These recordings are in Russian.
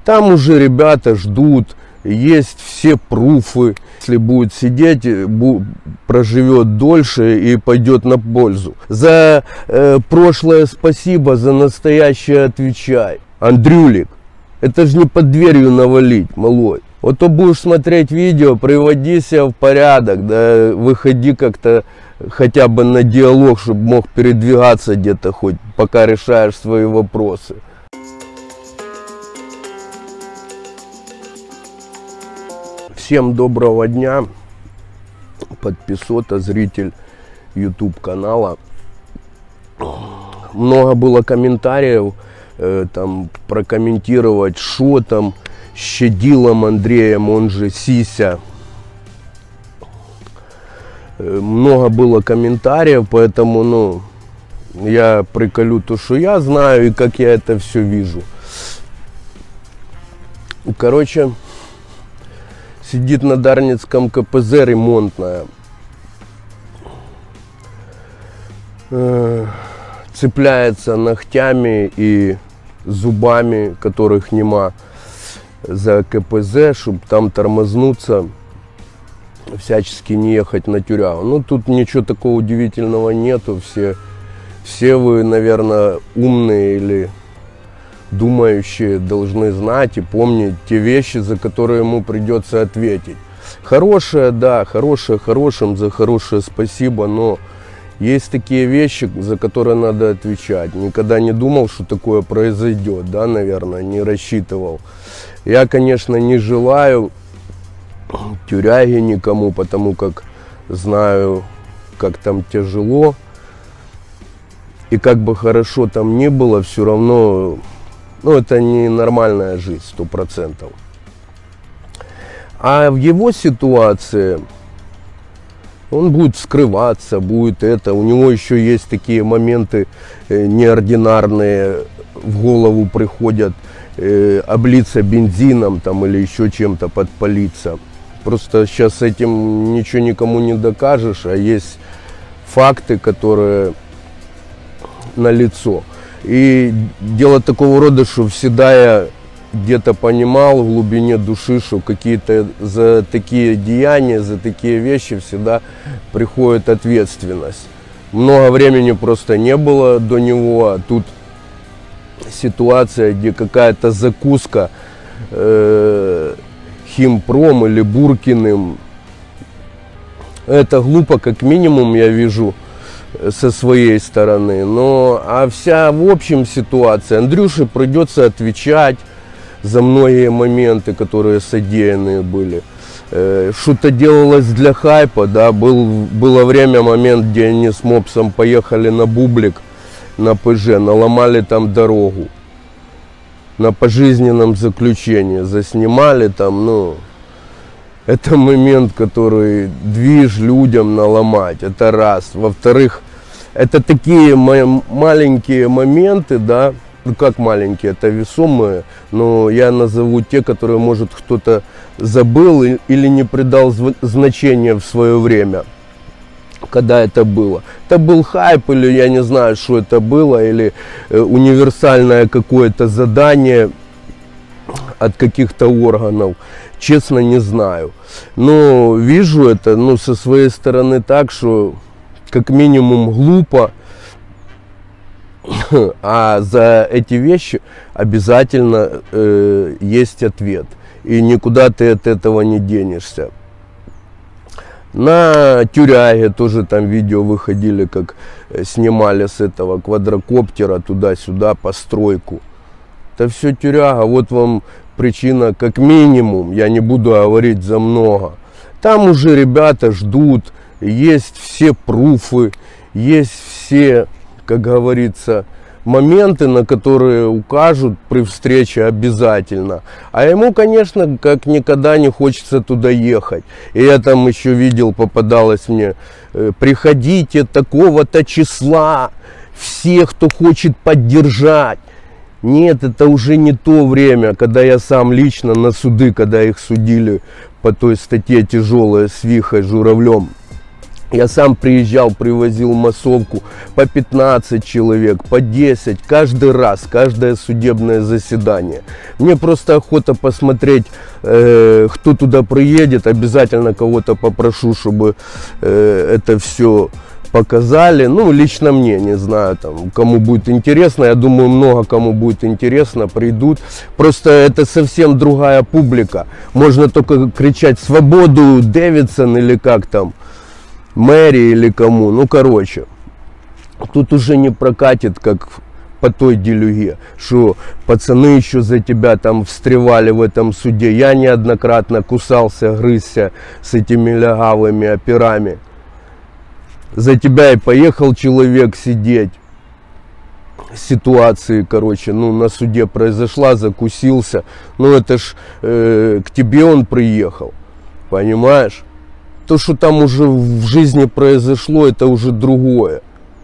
Там уже ребята ждут, есть все пруфы. Если будет сидеть, проживет дольше и пойдет на пользу. За прошлое спасибо, за настоящее отвечай. Андрюлик, это же не под дверью навалить, малой. Вот то будешь смотреть видео, приводи себя в порядок, да, выходи как-то хотя бы на диалог, чтобы мог передвигаться где-то хоть, пока решаешь свои вопросы. Всем доброго дня, подписота, зритель YouTube канала. Много было комментариев, там прокомментировать, что там с Щадилом Андреем, он же Сися. Много было комментариев, поэтому, я приколю то, что я знаю и как я это все вижу. Короче, сидит на Дарницком КПЗ ремонтная. Цепляется ногтями и зубами, которых нема, за КПЗ, чтобы там тормознуться, всячески не ехать на тюрягу. Ну, тут ничего такого удивительного нету. Все вы, наверное, умные или думающие должны знать и помнить те вещи, за которые ему придется ответить. Хорошее, да, хорошее хорошим, за хорошее спасибо, но есть такие вещи, за которые надо отвечать. Никогда не думал, что такое произойдет, да, наверное, не рассчитывал. Я, конечно, не желаю тюряги никому, потому как знаю, как там тяжело. И как бы хорошо там ни было, все равно, это не нормальная жизнь, 100%. А в его ситуации он будет скрываться, будет это. У него еще есть такие моменты неординарные, в голову приходят, облиться бензином там или еще чем-то, подпалиться. Просто сейчас с этим ничего никому не докажешь, а есть факты, которые налицо. И дело такого рода, что всегда я где-то понимал в глубине души, что какие-то за такие деяния, за такие вещи всегда приходит ответственность. Много времени просто не было до него, а тут ситуация, где какая-то закуска Химпром или Буркиным. Это глупо, как минимум, я вижу со своей стороны. А вся в общем ситуация, Андрюше придется отвечать за многие моменты, которые содеянные были. Что-то делалось для хайпа, да, было момент, где они с мопсом поехали на Бублик, на ПЖ, наломали там дорогу. На пожизненном заключении заснимали там, это момент, который движ людям наломать, это раз. Во-вторых, это такие маленькие моменты, да, как маленькие, это весомые, но я назову те, которые, может, кто-то забыл или не придал значения в свое время, когда это было. Это был хайп, или я не знаю, что это было, или универсальное какое-то задание от каких-то органов. Честно, не знаю. Но вижу это, со своей стороны так, что как минимум глупо. А за эти вещи обязательно есть ответ. И никуда ты от этого не денешься. На тюряге тоже там видео выходили, как снимали с этого квадрокоптера туда-сюда постройку. Это все тюряга. Вот вам причина, как минимум, я не буду говорить за много. Там уже ребята ждут, есть все пруфы, есть все, как говорится, моменты, на которые укажут при встрече обязательно. А ему, конечно, как никогда не хочется туда ехать. И я там еще видел, попадалось мне, приходите такого-то числа, всех, кто хочет поддержать. Нет, это уже не то время, когда я сам лично на суды, когда их судили по той статье тяжелая с Вихой, Журавлем, Я сам приезжал, привозил массовку по 15 человек, по 10, каждый раз, каждое судебное заседание. Мне просто охота посмотреть, кто туда приедет. Обязательно кого-то попрошу, чтобы это все показали. Ну, лично мне, не знаю, там, кому будет интересно. Я думаю, много кому будет интересно, придут. Просто это совсем другая публика. Можно только кричать «Свободу, Дэвидсон» или как там. Мэри или кому, ну короче, тут уже не прокатит, как по той делюге, что пацаны еще за тебя там встревали в этом суде. Я неоднократно кусался, грызся с этими лягавыми операми. За тебя и поехал человек сидеть. Ситуации, короче, ну на суде произошла, закусился. Ну это ж к тебе он приехал, понимаешь? То, что там уже в жизни произошло, это уже другое.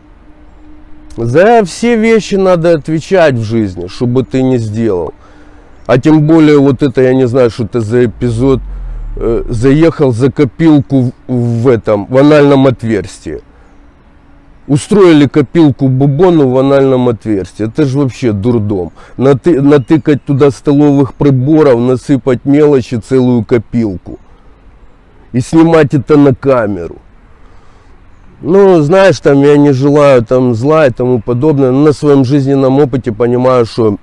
За все вещи надо отвечать в жизни, что бы ты ни сделал. А тем более вот это, я не знаю, что это за эпизод. Заехал за копилку в анальном отверстии. Устроили копилку бубону в анальном отверстии. Это же вообще дурдом. Натыкать туда столовых приборов, насыпать мелочи, целую копилку. И снимать это на камеру. Ну, знаешь, там я не желаю там зла и тому подобное. Но на своем жизненном опыте понимаю, что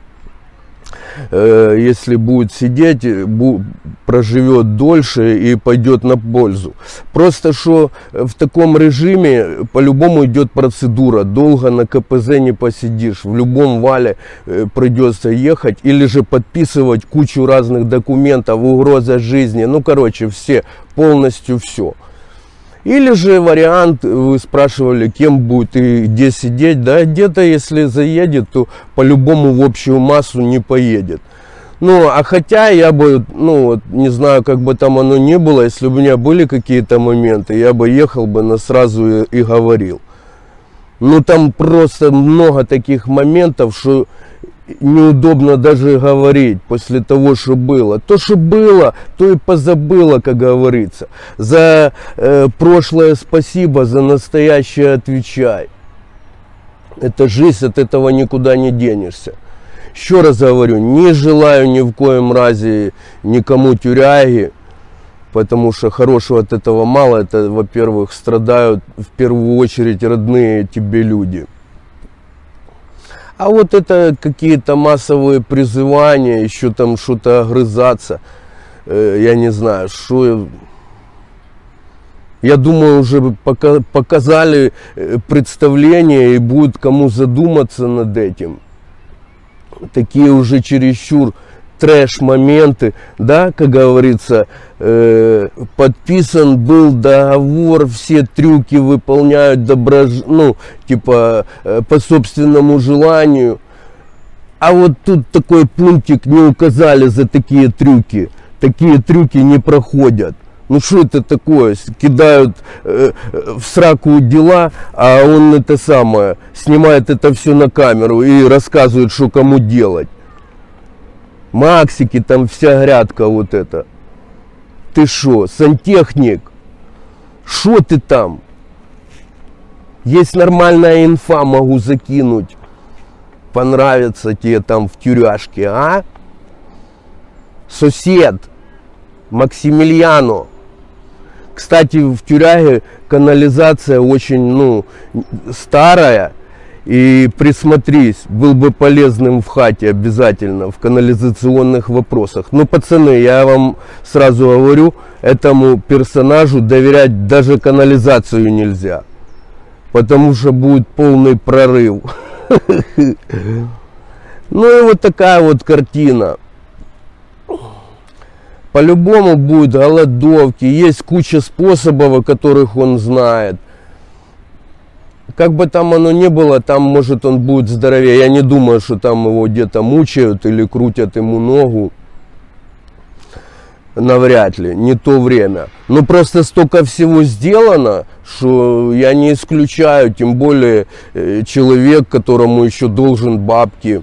если будет сидеть, проживет дольше и пойдет на пользу. Просто что в таком режиме по-любому идет процедура. Долго на КПЗ не посидишь. В любом вале придется ехать или же подписывать кучу разных документов, угроза жизни. Ну, короче, полностью все. Или же вариант, вы спрашивали, кем будет и где сидеть. Да, где-то, если заедет, то по-любому в общую массу не поедет. Ну, а хотя я бы, ну, вот, не знаю, как бы там оно ни было, если бы у меня были какие-то моменты, я бы ехал бы, но сразу и говорил. Ну, там просто много таких моментов, что неудобно даже говорить после того, что было. То, что было, то и позабыло, как говорится. За прошлое спасибо, за настоящее отвечай. Это жизнь, от этого никуда не денешься. Еще раз говорю, не желаю ни в коем разе никому тюряги, потому что хорошего от этого мало. Это, во-первых, страдают в первую очередь родные тебе люди. А вот это какие-то массовые призывания, еще там что-то огрызаться, я не знаю, что... Я думаю, уже показали представление и будет кому задуматься над этим. Такие уже чересчур трэш-моменты, да, как говорится, подписан был договор, все трюки выполняют ну, типа, по собственному желанию. А вот тут такой пунктик не указали за такие трюки не проходят. Ну что это такое? Кидают в сраку дела, а он это самое, снимает это все на камеру и рассказывает, что кому делать. Максики, там вся грядка вот это. Ты шо, сантехник? Шо ты там? Есть нормальная инфа, могу закинуть. Понравится тебе там в тюряшке, а? Сосед Максимилиано. Кстати, в тюряге канализация очень, ну, старая. И присмотрись, был бы полезным в хате обязательно, в канализационных вопросах. Ну, пацаны, я вам сразу говорю, этому персонажу доверять даже канализацию нельзя. Потому что будет полный прорыв. Ну и вот такая вот картина. По-любому будет голодовки, есть куча способов, о которых он знает. Как бы там оно ни было, там может он будет здоровее. Я не думаю, что там его где-то мучают или крутят ему ногу. Навряд ли, не то время. Но просто столько всего сделано, что я не исключаю, тем более человек, которому еще должен бабки.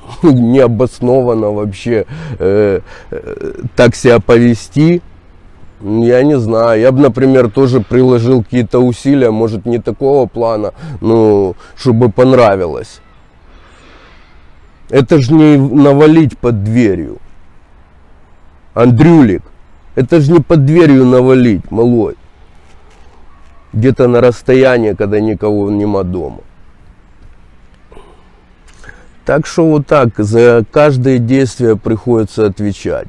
Необоснованно вообще так себя повести. Я не знаю, я бы, например, тоже приложил какие-то усилия, может, не такого плана, но чтобы понравилось. Это же не навалить под дверью. Андрюлик, это же не под дверью навалить, малой. Где-то на расстоянии, когда никого нема дома. Так что вот так, за каждое действие приходится отвечать.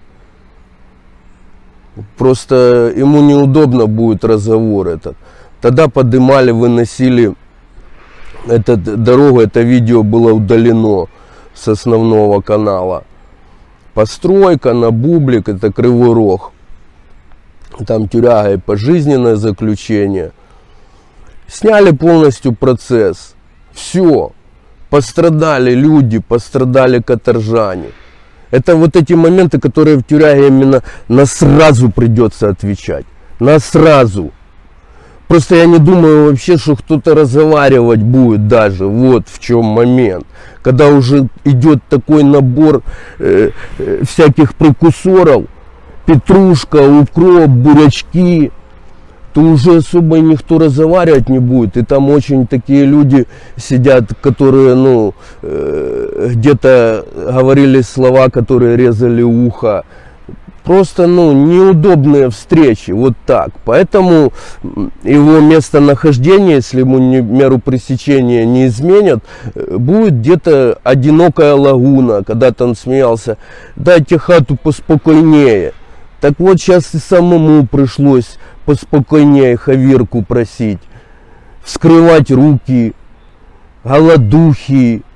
Просто ему неудобно будет разговор этот. Тогда поднимали, выносили эту дорогу, это видео было удалено с основного канала. Постройка на Бублик, это Кривой Рог. Там тюряга и пожизненное заключение. Сняли полностью процесс. Все. Пострадали люди, пострадали каторжане. Это вот эти моменты, которые в тюряге именно на сразу придется отвечать. На сразу. Просто я не думаю вообще, что кто-то разговаривать будет даже. Вот в чем момент. Когда уже идет такой набор всяких прекурсоров. Петрушка, укроп, бурячки. То уже особо никто разговаривать не будет. И там очень такие люди сидят, которые, ну, где-то говорили слова, которые резали ухо. Просто, ну, неудобные встречи, вот так. Поэтому его местонахождение, если ему меру пресечения не изменят, будет где-то одинокая лагуна. Когда-то он смеялся: дайте хату поспокойнее. Так вот, сейчас и самому пришлось поспокойнее Хаверку просить, вскрывать руки, голодухи.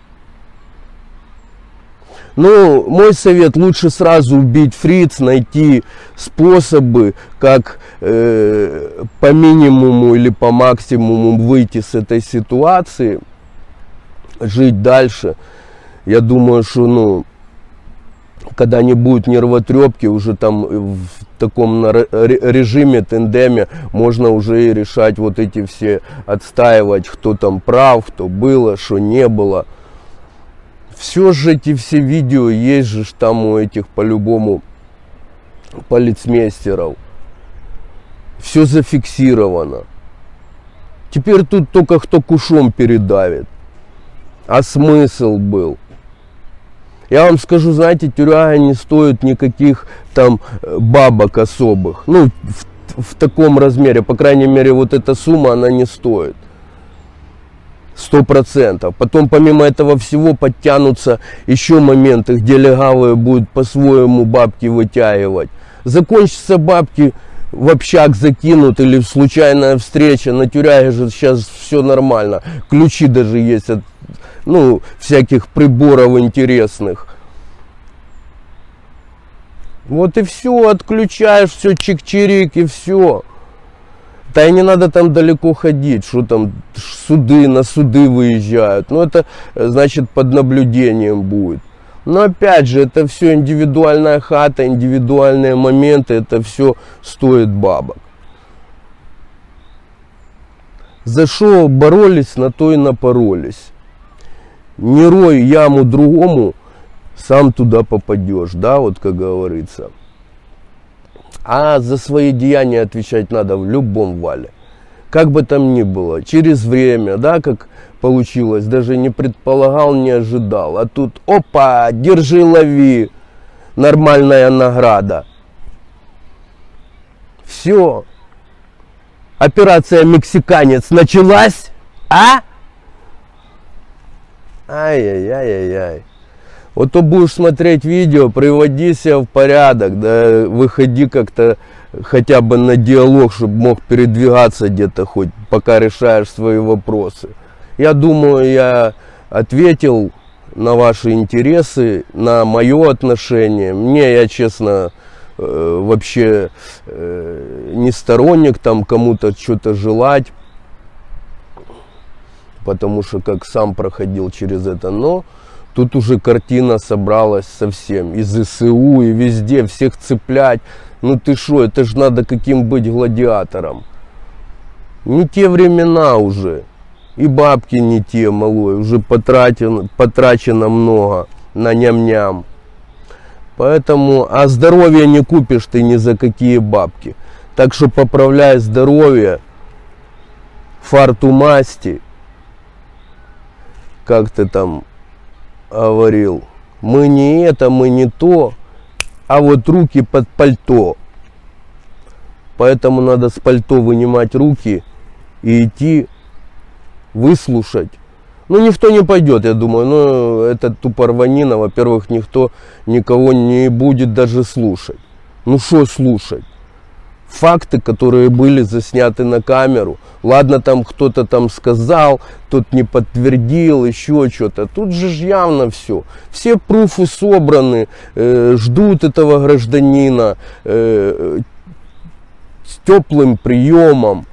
Ну, мой совет: лучше сразу убить фриц, найти способы, как по минимуму или по максимуму выйти с этой ситуации, жить дальше. Я думаю, что, ну, когда не будет нервотрепки, уже там в таком режиме, тандеме, можно уже и решать вот эти все, отстаивать, кто там прав, кто было, что не было. Все же эти все видео есть же там у этих по-любому полицмейстеров. Все зафиксировано. Теперь тут только кто кушом передавит. А смысл был? Я вам скажу, знаете, тюряга не стоит никаких там бабок особых. Ну, в таком размере, по крайней мере, вот эта сумма, она не стоит. 100%. Потом, помимо этого всего, подтянутся еще моменты, где легавые будут по-своему бабки вытягивать. Закончатся бабки, в общак закинут или случайная встреча. На тюряге же сейчас все нормально. Ключи даже есть от, ну, всяких приборов интересных. Вот и все, отключаешь, все, чик-чирик, и все. Да и не надо там далеко ходить, что там суды, на суды выезжают. Ну, это, значит, под наблюдением будет. Но опять же, это все индивидуальная хата, индивидуальные моменты, это все стоит бабок. За что боролись, на то и напоролись. Не рой яму другому, сам туда попадешь, да, вот как говорится. А за свои деяния отвечать надо в любом вале. Как бы там ни было, через время, да, как получилось, даже не предполагал, не ожидал. А тут, опа, держи, лови, нормальная награда. Все. Операция «Мексиканец» началась, а? Ай-яй-яй-яй-яй. Вот то будешь смотреть видео, приводи себя в порядок, да, выходи как-то хотя бы на диалог, чтобы мог передвигаться где-то хоть, пока решаешь свои вопросы. Я думаю, я ответил на ваши интересы, на мое отношение. Мне, я честно, вообще не сторонник там кому-то что-то желать, потому что как сам проходил через это, но тут уже картина собралась совсем. Из ЗСУ и везде всех цеплять. Ну ты шо, это же надо каким быть гладиатором. Не те времена уже. И бабки не те, малой. Уже потрачено много на ням-ням. Поэтому, а здоровье не купишь ты ни за какие бабки. Так что поправляй здоровье, фарту масти, как ты там говорил. Мы не это, мы не то, а вот руки под пальто. Поэтому надо с пальто вынимать руки и идти выслушать. Ну, никто не пойдет, я думаю. Ну, это тупо рванина. Во-первых, никто никого не будет даже слушать. Ну, что слушать? Факты, которые были засняты на камеру. Ладно, там кто-то там сказал, тот не подтвердил, еще что-то. Тут же явно все. Все пруфы собраны, ждут этого гражданина с теплым приемом.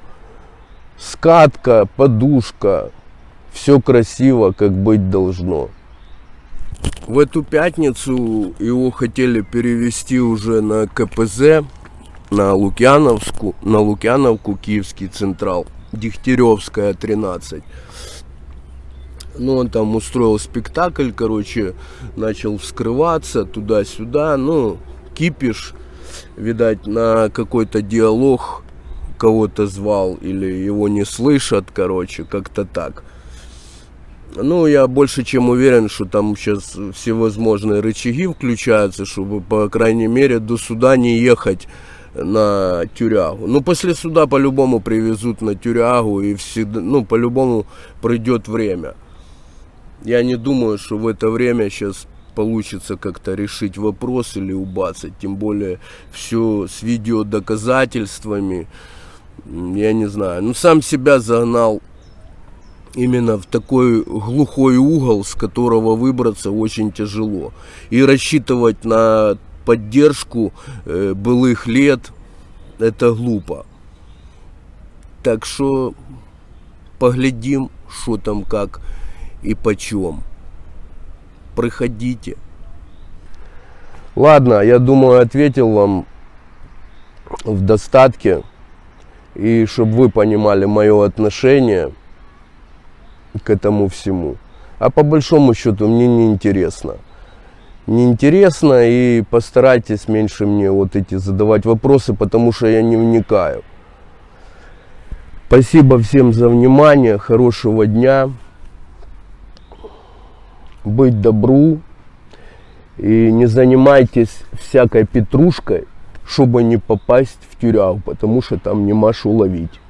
Скатка, подушка. Все красиво, как быть должно. В эту пятницу его хотели перевести уже на КПЗ, на Лукьяновку, Киевский Централ, Дегтяревская, 13. Ну, он там устроил спектакль, короче, начал вскрываться туда-сюда. Ну, кипиш, видать, на какой-то диалог кого-то звал, или его не слышат, короче, как-то так. Ну, я больше чем уверен, что там сейчас всевозможные рычаги включаются, чтобы, по крайней мере, до суда не ехать на тюрягу. Ну, после суда по-любому привезут на тюрягу, и всегда, ну, по-любому пройдет время. Я не думаю, что в это время сейчас получится как-то решить вопрос или убацать. Тем более, все с видеодоказательствами. Я не знаю. Ну, сам себя загнал именно в такой глухой угол, с которого выбраться очень тяжело. И рассчитывать на поддержку былых лет — это глупо. Так что поглядим, что там, как и почем. Приходите. Ладно, я думаю, ответил вам в достатке. И чтобы вы понимали мое отношение к этому всему. А по большому счету мне неинтересно. Неинтересно, и постарайтесь меньше мне вот эти задавать вопросы, потому что я не вникаю. Спасибо всем за внимание, хорошего дня. Быть добру. И не занимайтесь всякой петрушкой, чтобы не попасть в тюрягу, потому что там нема шо ловить.